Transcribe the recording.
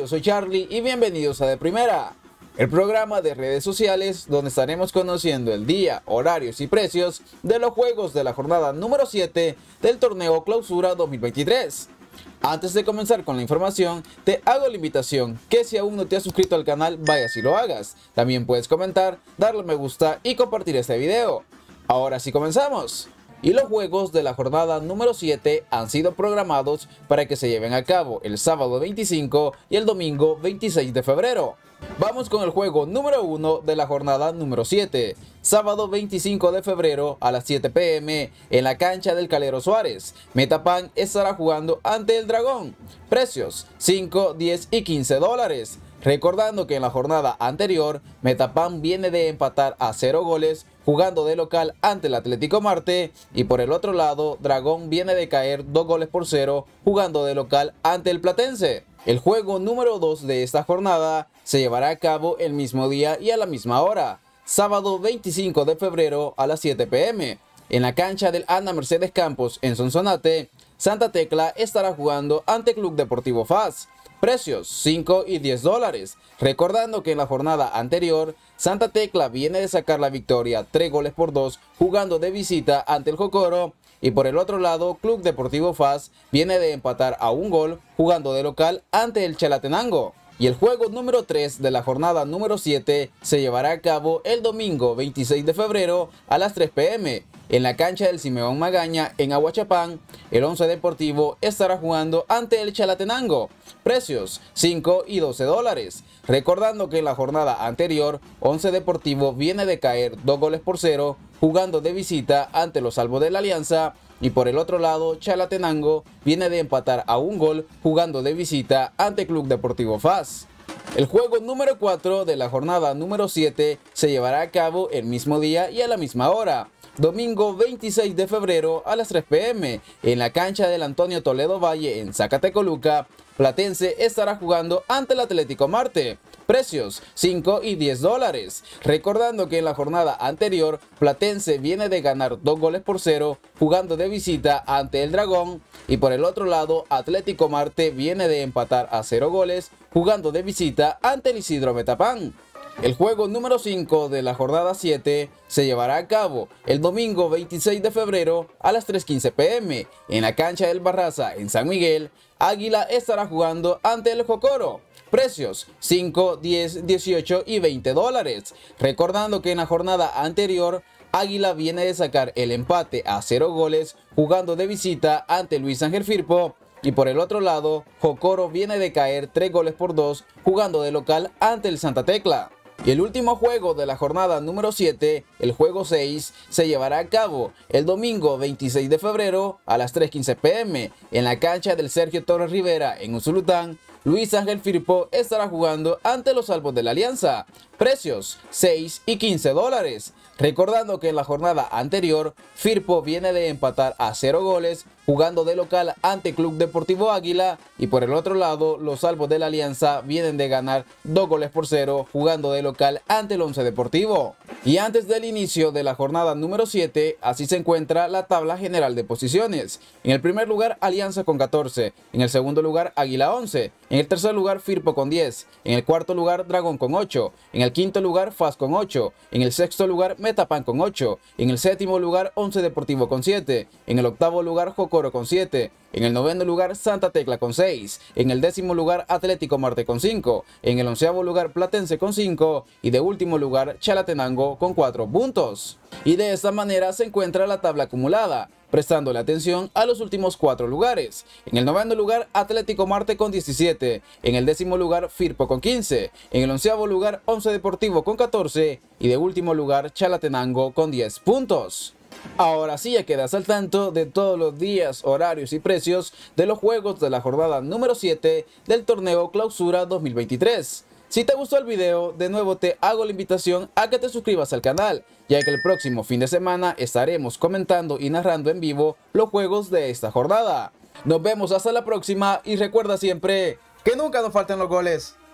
yo soy Charlie y bienvenidos a De Primera, el programa de redes sociales donde estaremos conociendo el día, horarios y precios de los juegos de la jornada número 7 del torneo Clausura 2023. Antes de comenzar con la información, te hago la invitación que si aún no te has suscrito al canal, vayas y lo hagas. También puedes comentar, darle me gusta y compartir este video. Ahora sí comenzamos. Y los juegos de la jornada número 7 han sido programados para que se lleven a cabo el sábado 25 y el domingo 26 de febrero. Vamos con el juego número 1 de la jornada número 7, sábado 25 de febrero a las 7 p.m. en la cancha del Calero Suárez. Metapan estará jugando ante el Dragón. Precios: 5, 10 y 15 dólares. Recordando que en la jornada anterior, Metapan viene de empatar a 0 goles jugando de local ante el Atlético Marte, y por el otro lado, Dragón viene de caer 2 goles por 0 jugando de local ante el Platense. El juego número 2 de esta jornada se llevará a cabo el mismo día y a la misma hora, sábado 25 de febrero a las 7 p.m. en la cancha del Ana Mercedes Campos en Sonsonate. Santa Tecla estará jugando ante Club Deportivo FAS. Precios: 5 y 10 dólares. Recordando que en la jornada anterior, Santa Tecla viene de sacar la victoria 3 goles por 2 jugando de visita ante el Jocoro, y por el otro lado, Club Deportivo FAS viene de empatar a 1 gol jugando de local ante el Chalatenango. Y el juego número 3 de la jornada número 7 se llevará a cabo el domingo 26 de febrero a las 3 p.m. en la cancha del Simeón Magaña en Aguachapán. El Once Deportivo estará jugando ante el Chalatenango. Precios: 5 y 12 dólares. Recordando que en la jornada anterior, Once Deportivo viene de caer 2 goles por 0 jugando de visita ante los Salvos de la Alianza, y por el otro lado, Chalatenango viene de empatar a 1 gol jugando de visita ante Club Deportivo FAS. El juego número 4 de la jornada número 7 se llevará a cabo el mismo día y a la misma hora, domingo 26 de febrero a las 3 p.m. en la cancha del Antonio Toledo Valle en Zacatecoluca. Platense estará jugando ante el Atlético Marte. Precios: 5 y 10 dólares. Recordando que en la jornada anterior, Platense viene de ganar 2 goles por 0 jugando de visita ante el Dragón, y por el otro lado, Atlético Marte viene de empatar a 0 goles jugando de visita ante el Isidro Metapán. El juego número 5 de la jornada 7 se llevará a cabo el domingo 26 de febrero a las 3:15 p.m. en la cancha del Barraza en San Miguel. Águila estará jugando ante el Jocoro. Precios: 5, 10, 18 y 20 dólares. Recordando que en la jornada anterior, Águila viene de sacar el empate a 0 goles jugando de visita ante Luis Ángel Firpo, y por el otro lado, Jocoro viene de caer 3 goles por 2 jugando de local ante el Santa Tecla. Y el último juego de la jornada número 7, el juego 6, se llevará a cabo el domingo 26 de febrero a las 3:15 p.m. en la cancha del Sergio Torres Rivera en Usulután. Luis Ángel Firpo estará jugando ante los Salvos de la Alianza. Precios: 6 y 15 dólares. Recordando que en la jornada anterior, Firpo viene de empatar a 0 goles jugando de local ante Club Deportivo Águila, y por el otro lado, los Salvos de la Alianza vienen de ganar 2 goles por 0 jugando de local ante el Once Deportivo. Y antes del inicio de la jornada número 7, así se encuentra la tabla general de posiciones. En el primer lugar, Alianza con 14, en el segundo lugar, Águila 11, en el tercer lugar, Firpo con 10, en el cuarto lugar, Dragón con 8, en el quinto lugar, FAS con 8, en el sexto lugar, Metapan con 8, en el séptimo lugar, Once Deportivo con 7, en el octavo lugar, Jocoro con 7, en el noveno lugar, Santa Tecla con 6, en el décimo lugar, Atlético Marte con 5, en el onceavo lugar, Platense con 5, y de último lugar, Chalatenango con 4 puntos. Y de esta manera se encuentra la tabla acumulada, prestándole atención a los últimos 4 lugares. En el noveno lugar, Atlético Marte con 17, en el décimo lugar, Firpo con 15, en el onceavo lugar, Once Deportivo con 14, y de último lugar, Chalatenango con 10 puntos. Ahora sí ya quedas al tanto de todos los días, horarios y precios de los juegos de la jornada número 7 del torneo Clausura 2023. Si te gustó el video, de nuevo te hago la invitación a que te suscribas al canal, ya que el próximo fin de semana estaremos comentando y narrando en vivo los juegos de esta jornada. Nos vemos hasta la próxima y recuerda siempre que nunca nos falten los goles.